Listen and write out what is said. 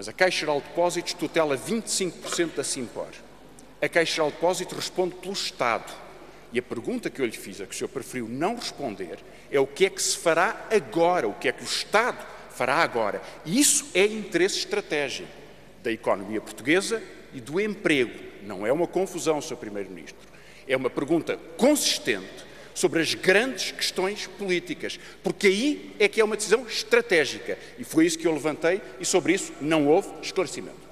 mas a Caixa Geral de Depósitos tutela 25% da Simpor. A Caixa Geral de Depósitos responde pelo Estado. E a pergunta que eu lhe fiz, a que o senhor preferiu não responder, é o que é que se fará agora, o que é que o Estado fará agora. E isso é interesse estratégico da economia portuguesa e do emprego. Não é uma confusão, Sr. Primeiro-Ministro. É uma pergunta consistente sobre as grandes questões políticas, porque aí é que é uma decisão estratégica. E foi isso que eu levantei e sobre isso não houve esclarecimento.